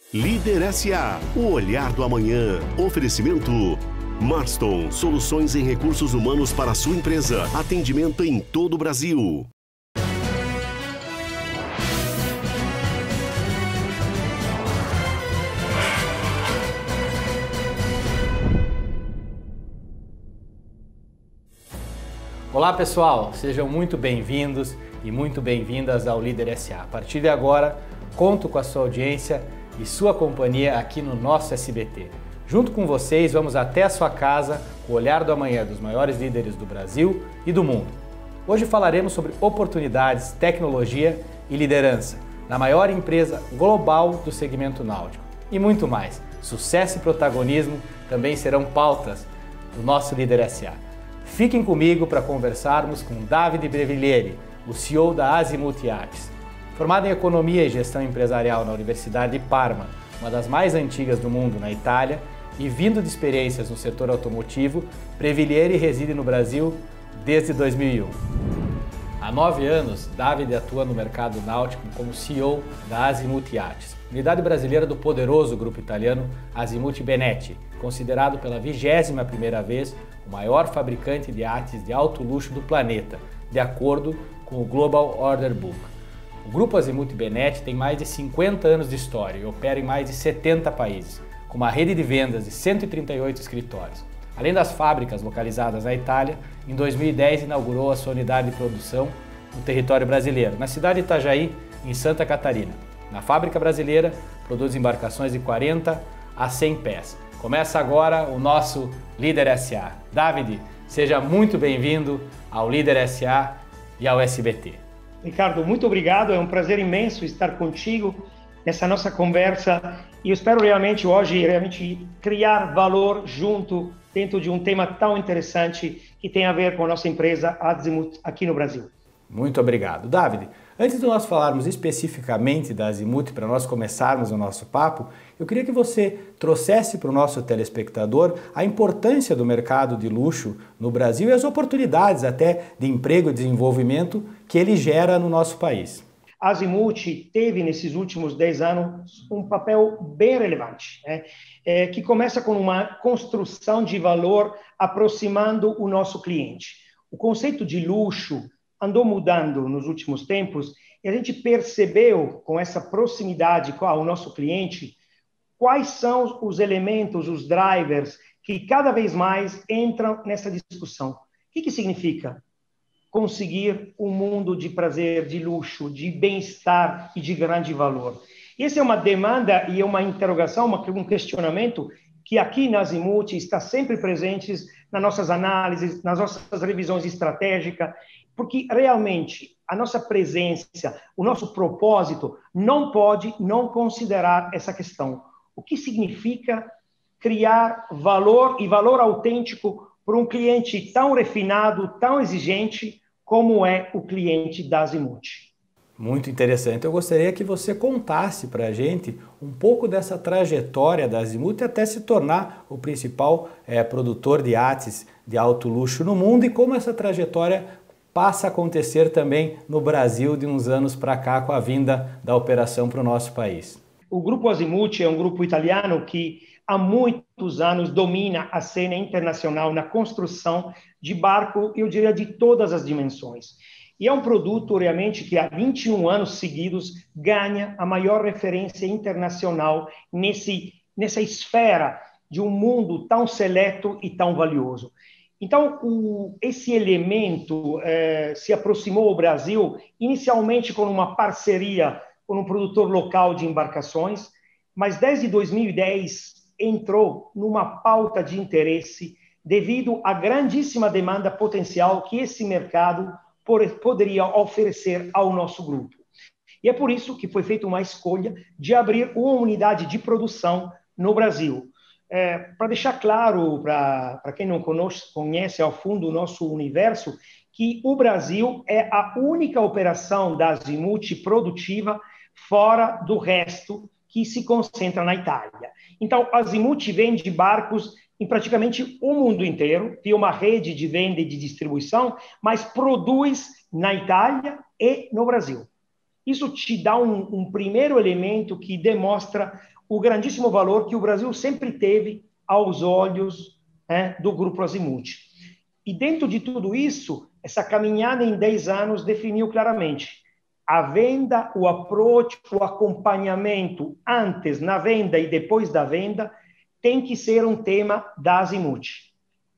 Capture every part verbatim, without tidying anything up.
Líder S A, o olhar do amanhã. Oferecimento Marston, soluções em recursos humanos para a sua empresa. Atendimento em todo o Brasil. Olá pessoal, sejam muito bem-vindos e muito bem-vindas ao Líder S A. A partir de agora, conto com a sua audiência e sua companhia aqui no nosso S B T. Junto com vocês, vamos até a sua casa com o olhar do amanhã dos maiores líderes do Brasil e do mundo. Hoje falaremos sobre oportunidades, tecnologia e liderança na maior empresa global do segmento náutico. E muito mais. Sucesso e protagonismo também serão pautas do nosso Líder S A. Fiquem comigo para conversarmos com Davide Brevilieri, o C E O da Azimut Yachts. Formado em Economia e Gestão Empresarial na Universidade de Parma, uma das mais antigas do mundo na Itália, e vindo de experiências no setor automotivo, Brevilieri reside no Brasil desde dois mil e um. Há nove anos, Davide atua no mercado náutico como C E O da Azimut Yachts, unidade brasileira do poderoso grupo italiano Azimut Benetti, considerado pela vigésima primeira vez o maior fabricante de iates de alto luxo do planeta, de acordo com o Global Order Book. O grupo Azimut Benetti tem mais de cinquenta anos de história e opera em mais de setenta países, com uma rede de vendas de cento e trinta e oito escritórios. Além das fábricas localizadas na Itália, em dois mil e dez inaugurou a sua unidade de produção no território brasileiro, na cidade de Itajaí, em Santa Catarina. Na fábrica brasileira, produz embarcações de quarenta a cem pés. Começa agora o nosso Líder S A. Davide, seja muito bem-vindo ao Líder S A e ao S B T. Ricardo, muito obrigado. É um prazer imenso estar contigo nessa nossa conversa e eu espero realmente hoje realmente criar valor junto dentro de um tema tão interessante que tem a ver com a nossa empresa Azimut aqui no Brasil. Muito obrigado. Davide, antes de nós falarmos especificamente da Azimut, para nós começarmos o nosso papo, eu queria que você trouxesse para o nosso telespectador a importância do mercado de luxo no Brasil e as oportunidades até de emprego e desenvolvimento que ele gera no nosso país. A Azimut teve, nesses últimos dez anos, um papel bem relevante, né? é, que começa com uma construção de valor aproximando o nosso cliente. O conceito de luxo andou mudando nos últimos tempos e a gente percebeu, com essa proximidade ao nosso cliente, quais são os elementos, os drivers, que cada vez mais entram nessa discussão. O que, que significa? Conseguir um mundo de prazer, de luxo, de bem-estar e de grande valor. Essa é uma demanda e uma interrogação, uma, um questionamento que aqui na Azimut está sempre presente nas nossas análises, nas nossas revisões estratégicas, porque realmente a nossa presença, o nosso propósito não pode não considerar essa questão. O que significa criar valor e valor autêntico para um cliente tão refinado, tão exigente como é o cliente da Azimut? Muito interessante. Eu gostaria que você contasse para a gente um pouco dessa trajetória da Azimut até se tornar o principal é, produtor de iates de alto luxo no mundo e como essa trajetória passa a acontecer também no Brasil de uns anos para cá com a vinda da operação para o nosso país. O Grupo Azimut é um grupo italiano que há muitos anos domina a cena internacional na construção de barco, eu diria, de todas as dimensões. E é um produto realmente que há vinte e um anos seguidos ganha a maior referência internacional nesse, nessa esfera de um mundo tão seleto e tão valioso. Então, o, esse elemento eh, se aproximou ao Brasil, inicialmente com uma parceria com um produtor local de embarcações, mas desde dois mil e dez entrou numa pauta de interesse devido à grandíssima demanda potencial que esse mercado por, poderia oferecer ao nosso grupo. E é por isso que foi feita uma escolha de abrir uma unidade de produção no Brasil. É, para deixar claro para quem não conhece, conhece ao fundo o nosso universo, que o Brasil é a única operação da Azimut produtiva fora do resto que se concentra na Itália. Então, a Azimut vende barcos em praticamente o mundo inteiro, tem uma rede de venda e de distribuição, mas produz na Itália e no Brasil. Isso te dá um, um primeiro elemento que demonstra o grandíssimo valor que o Brasil sempre teve aos olhos, né, do Grupo Azimuth. E dentro de tudo isso, essa caminhada em dez anos definiu claramente a venda, o approach, o acompanhamento antes na venda e depois da venda tem que ser um tema da Azimuth.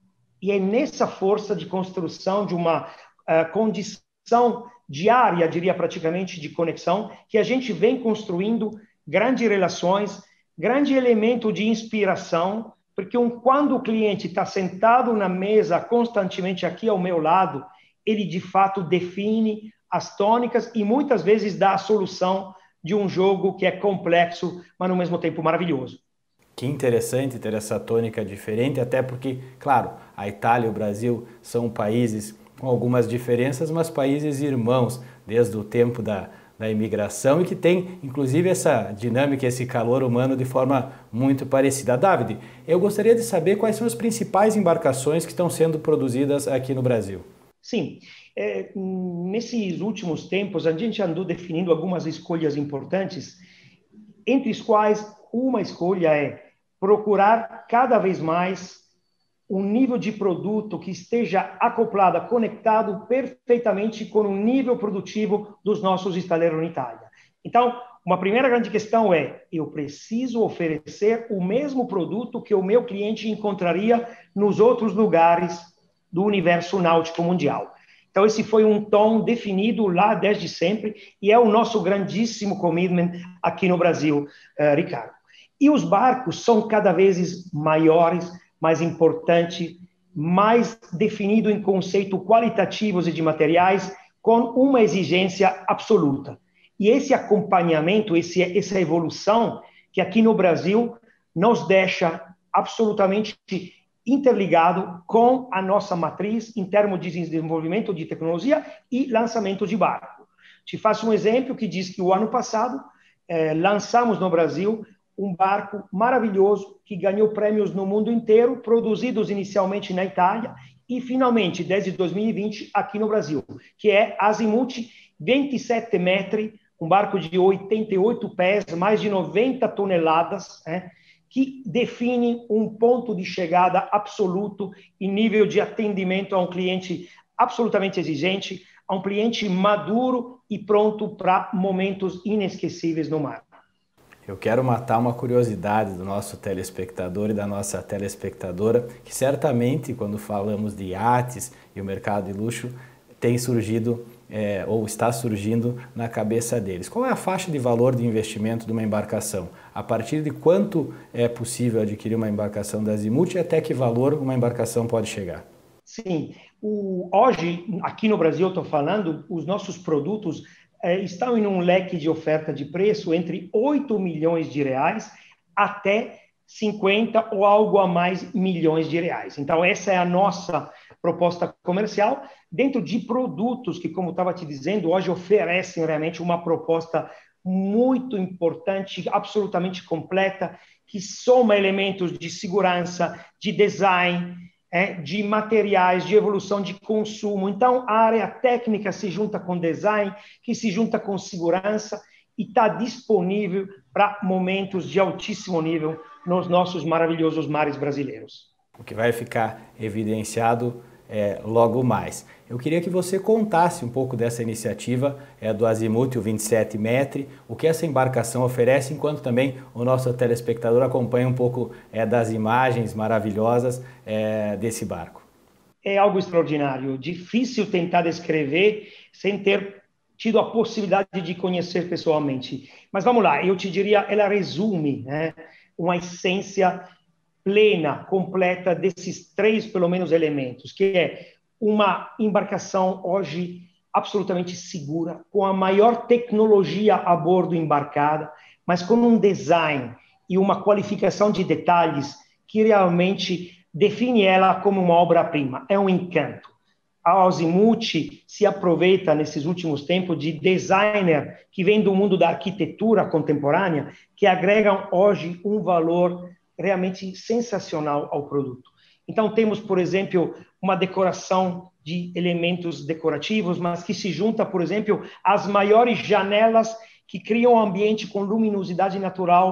E é nessa força de construção de uma uh, condição diária, diria praticamente, de conexão, que a gente vem construindo grandes relações, grande elemento de inspiração, porque um, quando o cliente está sentado na mesa constantemente aqui ao meu lado, ele de fato define as tônicas e muitas vezes dá a solução de um jogo que é complexo, mas ao mesmo tempo maravilhoso. Que interessante ter essa tônica diferente, até porque, claro, a Itália e o Brasil são países com algumas diferenças, mas países irmãos desde o tempo da, da imigração e que tem, inclusive, essa dinâmica, esse calor humano de forma muito parecida. David, eu gostaria de saber quais são as principais embarcações que estão sendo produzidas aqui no Brasil. Sim, é, nesses últimos tempos a gente andou definindo algumas escolhas importantes, entre as quais uma escolha é procurar cada vez mais um nível de produto que esteja acoplado, conectado perfeitamente com o nível produtivo dos nossos estaleiros na Itália. Então, uma primeira grande questão é, eu preciso oferecer o mesmo produto que o meu cliente encontraria nos outros lugares do universo náutico mundial. Então, esse foi um tom definido lá desde sempre e é o nosso grandíssimo commitment aqui no Brasil, uh, Ricardo. E os barcos são cada vez maiores, mais importantes, mais definido em conceito qualitativos e de materiais, com uma exigência absoluta. E esse acompanhamento, esse, essa evolução, que aqui no Brasil nos deixa absolutamente interligado com a nossa matriz em termos de desenvolvimento de tecnologia e lançamento de barco. Te faço um exemplo que diz que o ano passado eh, lançamos no Brasil um barco maravilhoso que ganhou prêmios no mundo inteiro, produzidos inicialmente na Itália e finalmente, desde dois mil e vinte, aqui no Brasil, que é Azimuth vinte e sete metros, um barco de oitenta e oito pés, mais de noventa toneladas, né, que define um ponto de chegada absoluto em nível de atendimento a um cliente absolutamente exigente, a um cliente maduro e pronto para momentos inesquecíveis no mar. Eu quero matar uma curiosidade do nosso telespectador e da nossa telespectadora, que certamente, quando falamos de iates e o mercado de luxo, tem surgido é, ou está surgindo na cabeça deles. Qual é a faixa de valor de investimento de uma embarcação? A partir de quanto é possível adquirir uma embarcação da Azimuth e até que valor uma embarcação pode chegar? Sim, o, hoje, aqui no Brasil, estou falando, os nossos produtos é, estão em um leque de oferta de preço entre oito milhões de reais até cinquenta ou algo a mais milhões de reais. Então, essa é a nossa proposta comercial dentro de produtos que, como estava te dizendo, hoje oferecem realmente uma proposta muito importante, absolutamente completa, que soma elementos de segurança, de design, é, de materiais, de evolução de consumo. Então, a área técnica se junta com design, que se junta com segurança e está disponível para momentos de altíssimo nível nos nossos maravilhosos mares brasileiros. O que vai ficar evidenciado é, logo mais. Eu queria que você contasse um pouco dessa iniciativa é, do Azimuth, o vinte e sete metros, o que essa embarcação oferece, enquanto também o nosso telespectador acompanha um pouco é, das imagens maravilhosas é, desse barco. É algo extraordinário, difícil tentar descrever sem ter tido a possibilidade de conhecer pessoalmente. Mas vamos lá, eu te diria, ela resume, né, uma essência plena, completa desses três, pelo menos, elementos, que é uma embarcação hoje absolutamente segura, com a maior tecnologia a bordo embarcada, mas com um design e uma qualificação de detalhes que realmente define ela como uma obra-prima. É um encanto. A Azimuth se aproveita, nesses últimos tempos, de designer que vem do mundo da arquitetura contemporânea, que agregam hoje um valor realmente sensacional ao produto. Então, temos, por exemplo, uma decoração de elementos decorativos, mas que se junta, por exemplo, às maiores janelas que criam um ambiente com luminosidade natural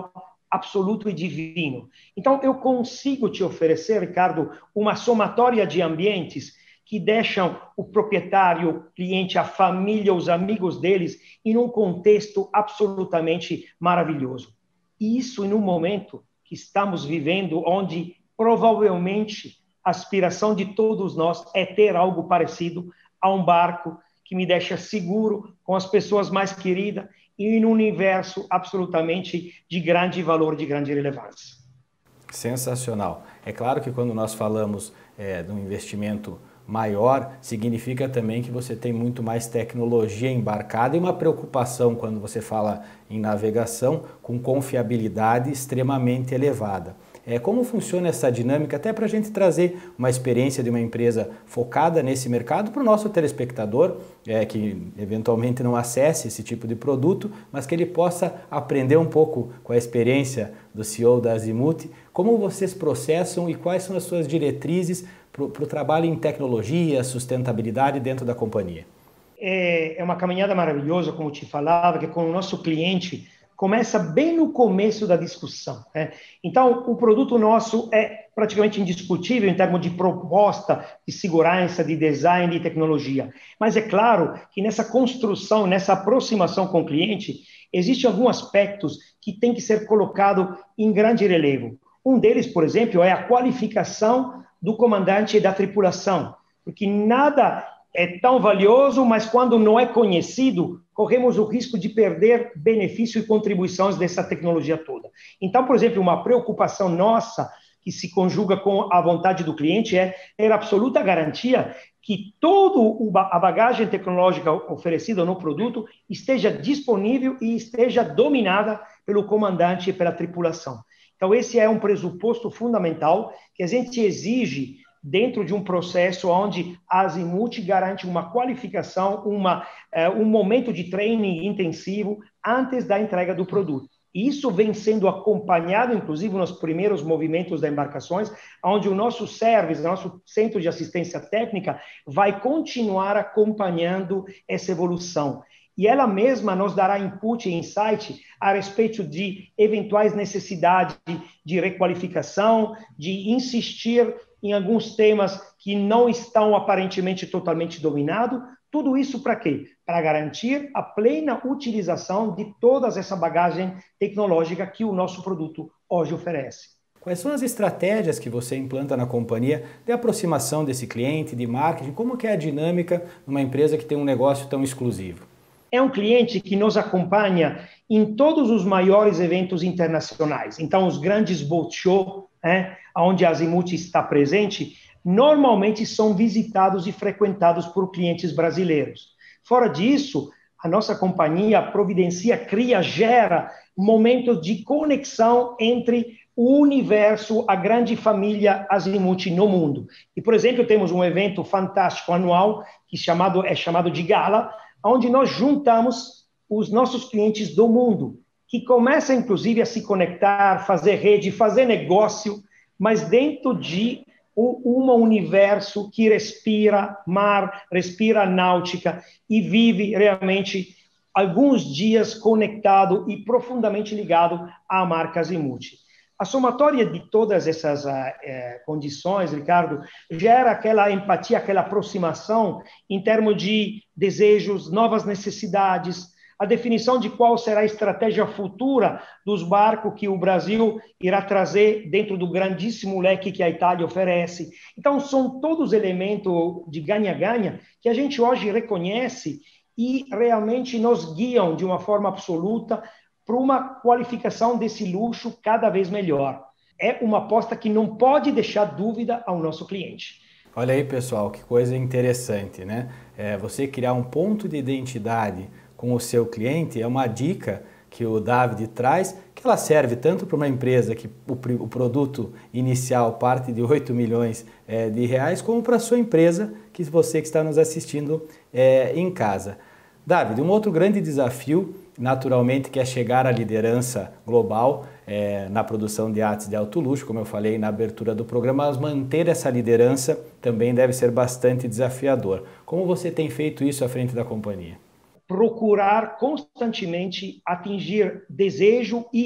absoluto e divino. Então, eu consigo te oferecer, Ricardo, uma somatória de ambientes que deixam o proprietário, o cliente, a família, os amigos deles em um contexto absolutamente maravilhoso. E isso em um momento que estamos vivendo, onde provavelmente a aspiração de todos nós é ter algo parecido a um barco que me deixa seguro, com as pessoas mais queridas e em um universo absolutamente de grande valor, de grande relevância. Sensacional. É claro que quando nós falamos é, de um investimento maior, significa também que você tem muito mais tecnologia embarcada e uma preocupação quando você fala em navegação com confiabilidade extremamente elevada. É, como funciona essa dinâmica, até para a gente trazer uma experiência de uma empresa focada nesse mercado para o nosso telespectador, é, que eventualmente não acesse esse tipo de produto, mas que ele possa aprender um pouco com a experiência do C E O da Azimut, como vocês processam e quais são as suas diretrizes para o trabalho em tecnologia, sustentabilidade dentro da companhia. É, é uma caminhada maravilhosa, como te falava, que com o nosso cliente começa bem no começo da discussão, né? Então, o produto nosso é praticamente indiscutível em termos de proposta, de segurança, de design, de tecnologia. Mas é claro que nessa construção, nessa aproximação com o cliente, existem alguns aspectos que têm que ser colocados em grande relevo. Um deles, por exemplo, é a qualificação do comandante e da tripulação, porque nada é tão valioso, mas quando não é conhecido, corremos o risco de perder benefício e contribuições dessa tecnologia toda. Então, por exemplo, uma preocupação nossa, que se conjuga com a vontade do cliente, é ter absoluta garantia que toda a bagagem tecnológica oferecida no produto esteja disponível e esteja dominada pelo comandante e pela tripulação. Então, esse é um pressuposto fundamental que a gente exige dentro de um processo onde a Azimut garante uma qualificação, uma, uh, um momento de training intensivo antes da entrega do produto. E isso vem sendo acompanhado, inclusive, nos primeiros movimentos das embarcações, onde o nosso service, o nosso centro de assistência técnica, vai continuar acompanhando essa evolução. E ela mesma nos dará input e insight a respeito de eventuais necessidades de requalificação, de insistir em alguns temas que não estão aparentemente totalmente dominados. Tudo isso para quê? Para garantir a plena utilização de toda essa bagagem tecnológica que o nosso produto hoje oferece. Quais são as estratégias que você implanta na companhia de aproximação desse cliente, de marketing? Como que é a dinâmica numa empresa que tem um negócio tão exclusivo? É um cliente que nos acompanha em todos os maiores eventos internacionais. Então, os grandes boat show, né, onde a Azimut está presente, normalmente são visitados e frequentados por clientes brasileiros. Fora disso, a nossa companhia providencia, cria, gera momentos de conexão entre o universo, a grande família Azimut no mundo. E, por exemplo, temos um evento fantástico anual que chamado, é chamado de Gala, onde nós juntamos os nossos clientes do mundo, que começam, inclusive, a se conectar, fazer rede, fazer negócio, mas dentro de um universo que respira mar, respira náutica e vive realmente alguns dias conectado e profundamente ligado à marca Azimut. A somatória de todas essas eh, condições, Ricardo, gera aquela empatia, aquela aproximação em termos de desejos, novas necessidades, a definição de qual será a estratégia futura dos barcos que o Brasil irá trazer dentro do grandíssimo leque que a Itália oferece. Então, são todos elementos de ganha-ganha que a gente hoje reconhece e realmente nos guiam de uma forma absoluta para uma qualificação desse luxo cada vez melhor. É uma aposta que não pode deixar dúvida ao nosso cliente. Olha aí, pessoal, que coisa interessante, né? É, você criar um ponto de identidade com o seu cliente é uma dica que o David traz, que ela serve tanto para uma empresa que o, o produto inicial parte de oito milhões é, de reais, como para a sua empresa, que você que está nos assistindo é, em casa. David, um outro grande desafio, naturalmente, que é chegar à liderança global é, na produção de iates de alto luxo, como eu falei na abertura do programa, mas manter essa liderança também deve ser bastante desafiador. Como você tem feito isso à frente da companhia? Procurar constantemente atingir desejo e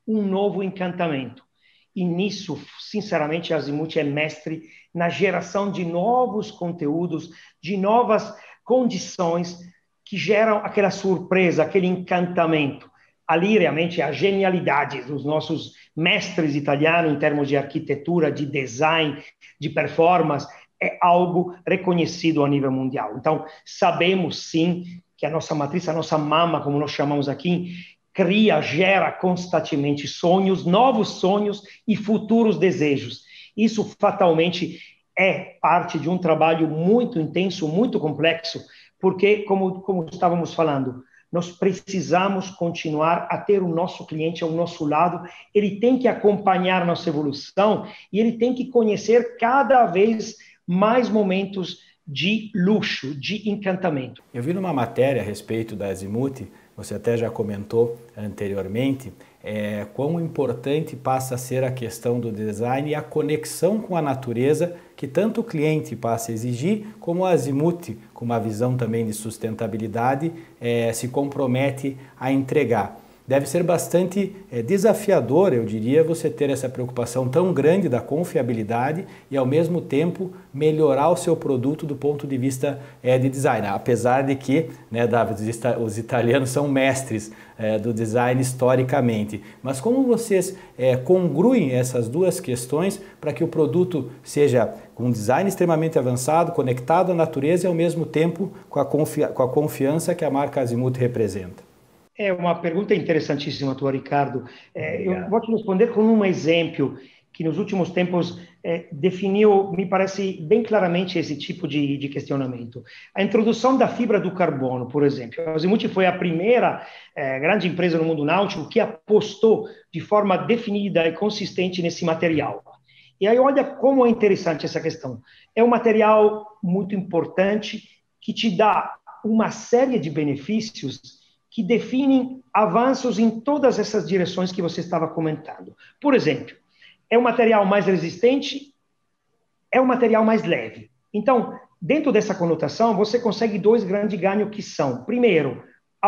um novo encantamento. E nisso, sinceramente, a Azimut é mestre na geração de novos conteúdos, de novas condições que geram aquela surpresa, aquele encantamento. Ali, realmente, a genialidade dos nossos mestres italianos em termos de arquitetura, de design, de performance, é algo reconhecido a nível mundial. Então, sabemos, sim, que a nossa matriz, a nossa mama, como nós chamamos aqui, cria, gera constantemente sonhos, novos sonhos e futuros desejos. Isso, fatalmente, é parte de um trabalho muito intenso, muito complexo, porque, como, como estávamos falando, nós precisamos continuar a ter o nosso cliente ao nosso lado, ele tem que acompanhar nossa evolução e ele tem que conhecer cada vez mais momentos de luxo, de encantamento. Eu vi numa matéria a respeito da Azimut, você até já comentou anteriormente, é, quão importante passa a ser a questão do design e a conexão com a natureza que tanto o cliente passa a exigir, como a Azimut, com uma visão também de sustentabilidade, é, se compromete a entregar. Deve ser bastante é, desafiador, eu diria, você ter essa preocupação tão grande da confiabilidade e, ao mesmo tempo, melhorar o seu produto do ponto de vista é, de design. Apesar de que, né, David, os italianos são mestres é, do design historicamente. Mas como vocês é, congruem essas duas questões para que o produto seja com um design extremamente avançado, conectado à natureza e, ao mesmo tempo, com a, confi- com a confiança que a marca Azimut representa? É uma pergunta interessantíssima, tua, Ricardo. É, eu vou te responder com um exemplo que nos últimos tempos é, definiu, me parece, bem claramente esse tipo de, de questionamento. A introdução da fibra do carbono, por exemplo. A Azimut foi a primeira é, grande empresa no mundo náutico que apostou de forma definida e consistente nesse material. E aí olha como é interessante essa questão. É um material muito importante que te dá uma série de benefícios que definem avanços em todas essas direções que você estava comentando. Por exemplo, é um material mais resistente, é um material mais leve. Então, dentro dessa conotação, você consegue dois grandes ganhos que são, primeiro,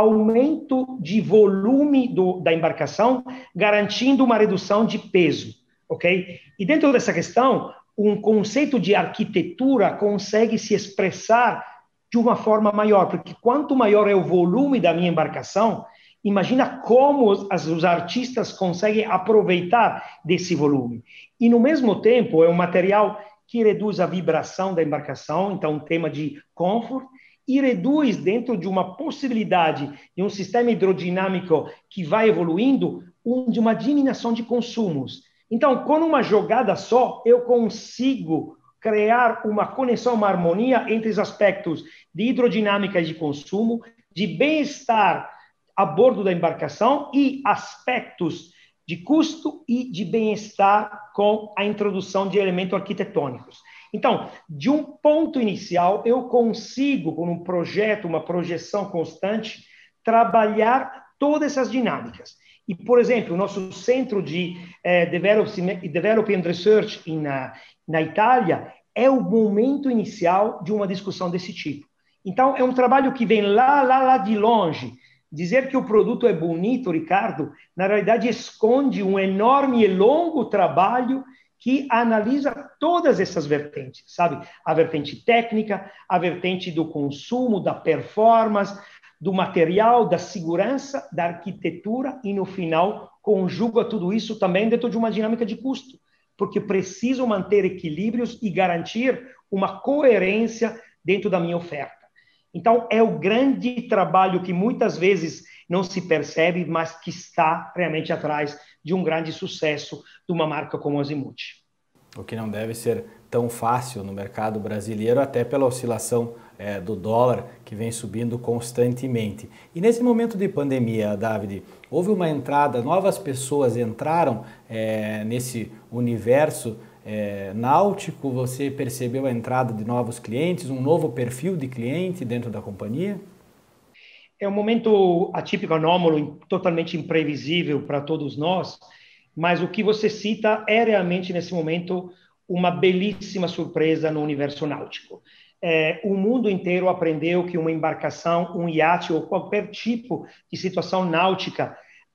aumento de volume do, da embarcação, garantindo uma redução de peso, ok? E dentro dessa questão, um conceito de arquitetura consegue se expressar de uma forma maior, porque quanto maior é o volume da minha embarcação, imagina como os, os artistas conseguem aproveitar desse volume. E, no mesmo tempo, é um material que reduz a vibração da embarcação, então um tema de comfort, e reduz, dentro de uma possibilidade de um sistema hidrodinâmico que vai evoluindo, um, de uma diminuição de consumos. Então, com uma jogada só, eu consigo criar uma conexão, uma harmonia entre os aspectos de hidrodinâmica e de consumo, de bem-estar a bordo da embarcação e aspectos de custo e de bem-estar com a introdução de elementos arquitetônicos. Então, de um ponto inicial, eu consigo, com um projeto, uma projeção constante, trabalhar todas essas dinâmicas. E, por exemplo, o nosso centro de eh, Development Research em, na, na Itália é o momento inicial de uma discussão desse tipo. Então, é um trabalho que vem lá, lá, lá de longe. Dizer que o produto é bonito, Ricardo, na realidade esconde um enorme e longo trabalho que analisa todas essas vertentes, sabe? A vertente técnica, a vertente do consumo, da performance, do material, da segurança, da arquitetura e, no final, conjuga tudo isso também dentro de uma dinâmica de custo, porque preciso manter equilíbrios e garantir uma coerência dentro da minha oferta. Então, é o grande trabalho que muitas vezes não se percebe, mas que está realmente atrás de um grande sucesso de uma marca como a Azimut. O que não deve ser tão fácil no mercado brasileiro, até pela oscilação é, do dólar, que vem subindo constantemente. E nesse momento de pandemia, David, houve uma entrada, novas pessoas entraram é, nesse universo é, náutico, você percebeu a entrada de novos clientes, um novo perfil de cliente dentro da companhia? É um momento atípico, anômalo, totalmente imprevisível para todos nós, mas o que você cita é realmente, nesse momento, uma belíssima surpresa no universo náutico. É, o mundo inteiro aprendeu que uma embarcação, um iate ou qualquer tipo de situação náutica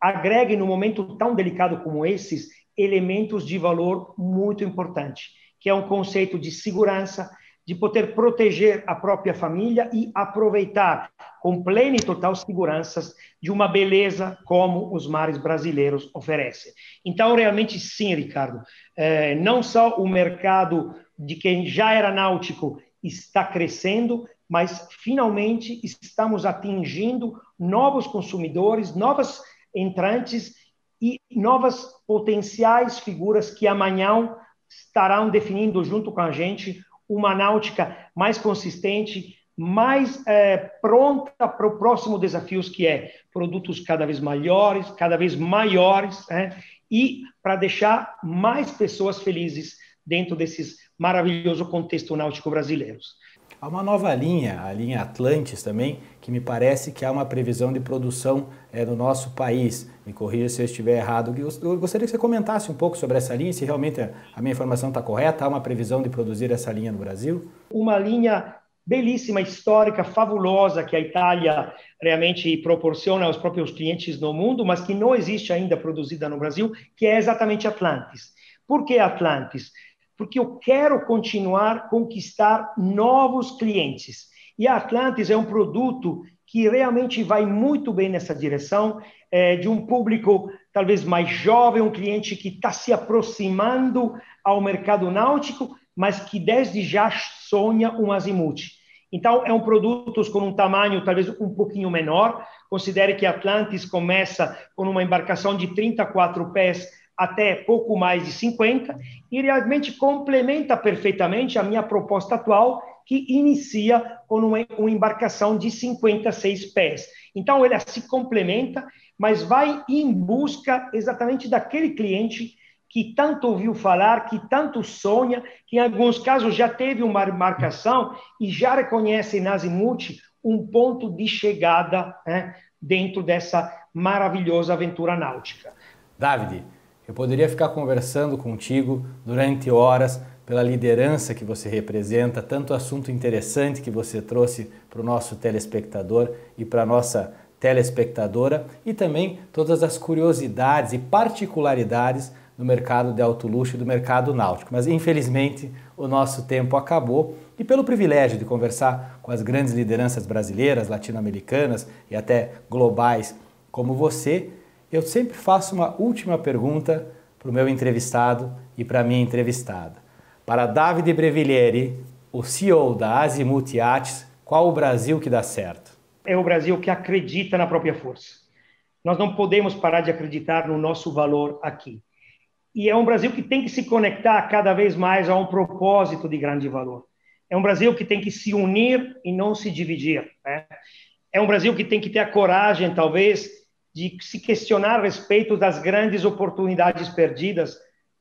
agregue, num momento tão delicado como esses, elementos de valor muito importante, que é um conceito de segurança, de poder proteger a própria família e aproveitar com plena e total segurança de uma beleza como os mares brasileiros oferecem. Então, realmente, sim, Ricardo, é, não só o mercado de quem já era náutico está crescendo, mas finalmente estamos atingindo novos consumidores, novas entrantes e novas potenciais figuras que amanhã estarão definindo junto com a gente uma náutica mais consistente, mais é, pronta para os próximos desafios, que é produtos cada vez maiores, cada vez maiores, né? E para deixar mais pessoas felizes dentro desses maravilhoso contexto náutico brasileiros. Há uma nova linha, a linha Atlantis também, que me parece que há uma previsão de produção é, no nosso país. Me corrija se eu estiver errado. Eu gostaria que você comentasse um pouco sobre essa linha, se realmente a minha informação está correta. Há uma previsão de produzir essa linha no Brasil? Uma linha belíssima, histórica, fabulosa, que a Itália realmente proporciona aos próprios clientes no mundo, mas que não existe ainda produzida no Brasil, que é exatamente Atlantis. Por que Atlantis? Porque eu quero continuar a conquistar novos clientes. E a Atlantis é um produto que realmente vai muito bem nessa direção, é, de um público talvez mais jovem, um cliente que está se aproximando ao mercado náutico, mas que desde já sonha um azimuth. Então, é um produto com um tamanho talvez um pouquinho menor. Considere que a Atlantis começa com uma embarcação de trinta e quatro pés até pouco mais de cinquenta, e realmente complementa perfeitamente a minha proposta atual, que inicia com uma, uma embarcação de cinquenta e seis pés. Então, ela se complementa, mas vai em busca exatamente daquele cliente que tanto ouviu falar, que tanto sonha, que em alguns casos já teve uma embarcação e já reconhece na azimuth um ponto de chegada, né, dentro dessa maravilhosa aventura náutica. David, eu poderia ficar conversando contigo durante horas pela liderança que você representa, tanto assunto interessante que você trouxe para o nosso telespectador e para a nossa telespectadora, e também todas as curiosidades e particularidades do mercado de alto luxo e do mercado náutico. Mas, infelizmente, o nosso tempo acabou, e pelo privilégio de conversar com as grandes lideranças brasileiras, latino-americanas e até globais como você, eu sempre faço uma última pergunta para o meu entrevistado e para a minha entrevistada. Para David Brevilieri, o C E O da Azimuth Yachts, qual o Brasil que dá certo? É o Brasil que acredita na própria força. Nós não podemos parar de acreditar no nosso valor aqui. E é um Brasil que tem que se conectar cada vez mais a um propósito de grande valor. É um Brasil que tem que se unir e não se dividir, né? É um Brasil que tem que ter a coragem, talvez, de se questionar a respeito das grandes oportunidades perdidas,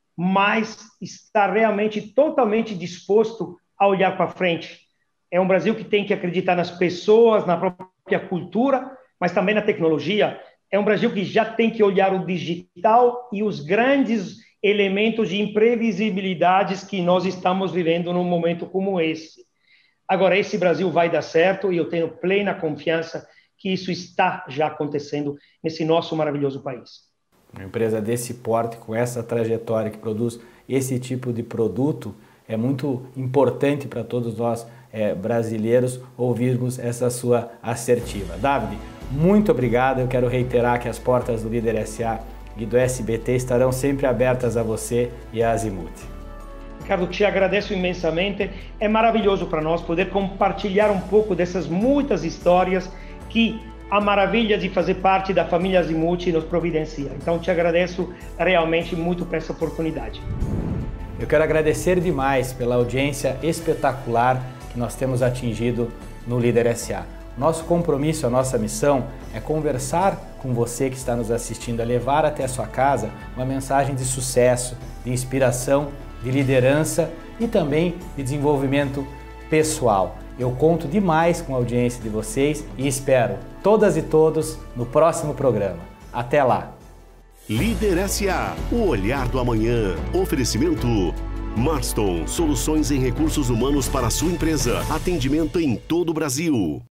mas estar realmente totalmente disposto a olhar para frente. É um Brasil que tem que acreditar nas pessoas, na própria cultura, mas também na tecnologia. É um Brasil que já tem que olhar o digital e os grandes elementos de imprevisibilidades que nós estamos vivendo num momento como esse. Agora, esse Brasil vai dar certo e eu tenho plena confiança que isso está já acontecendo nesse nosso maravilhoso país. Uma empresa desse porte, com essa trajetória, que produz esse tipo de produto, é muito importante para todos nós é, brasileiros ouvirmos essa sua assertiva. David, muito obrigado. Eu quero reiterar que as portas do Líder S A e do S B T estarão sempre abertas a você e a Azimuth. Ricardo, te agradeço imensamente. É maravilhoso para nós poder compartilhar um pouco dessas muitas histórias que a maravilha de fazer parte da família Azimuth nos providencia. Então, te agradeço realmente muito por essa oportunidade. Eu quero agradecer demais pela audiência espetacular que nós temos atingido no Líder S A. Nosso compromisso, a nossa missão é conversar com você que está nos assistindo, a levar até a sua casa uma mensagem de sucesso, de inspiração, de liderança e também de desenvolvimento pessoal. Eu conto demais com a audiência de vocês e espero todas e todos no próximo programa. Até lá! Líder S A, o olhar do amanhã. Oferecimento Marston, soluções em recursos humanos para a sua empresa. Atendimento em todo o Brasil.